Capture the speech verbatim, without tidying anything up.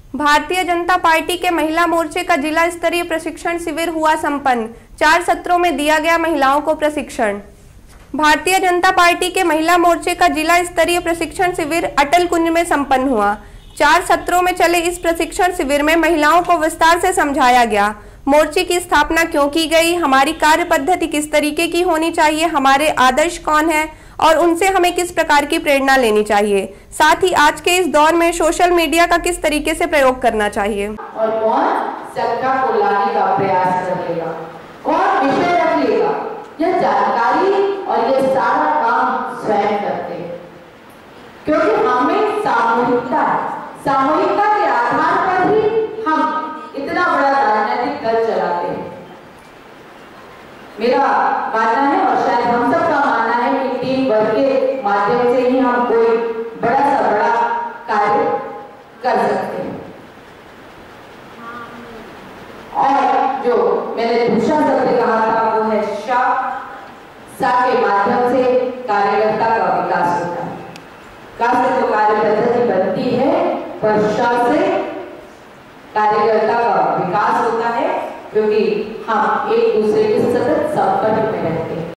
Bharatiya Janata party के महिला मोर्चे का जिला स्तरीय प्रशिक्षण शिविर हुआ संपन्न। चार सत्रों में दिया गया महिलाओं को प्रशिक्षण। भारतीय जनता पार्टी के महिला मोर्चे का जिला स्तरीय प्रशिक्षण शिविर अटल कुंज में संपन्न हुआ। चार सत्रों में चले इस प्रशिक्षण शिविर में महिलाओं को विस्तार से समझाया गया। मोर्चे की स्थापना क्यों की गई, हमारी कार्य पद्धति किस तरीके की होनी चाहिए, हमारे आदर्श कौन है और उनसे हमें किस प्रकार की प्रेरणा लेनी चाहिए, साथ ही आज के इस दौर में सोशल मीडिया का किस तरीके से प्रयोग करना चाहिए और कौन सत्ता को लाने का प्रयास करेगा, कौन विषय रख लेगा, यह जानकारी और यह सारा काम स्वयं करते हैं। क्योंकि हमें सामूहिकता सामूहिकता के आधार पर ही हम इतना बड़ा राजनीतिक दल चलाते हैं। मेरा मानना है और शायद हम सबका मानना है कि टीम वर्क के माध्यम से ही हम कोई बड़ा सा बड़ा कार्य कर सकते हैं। और जो मैंने दूसरा शब्द कहा था वो है सा सा के माध्यम से कार्यकर्ता का विकास होता है। का से तो कार्य पद्धति बनती है, पर सा से कार्यकर्ता का विकास होता है, क्योंकि हम एक दूसरे के सतत संपर्क में रहते हैं।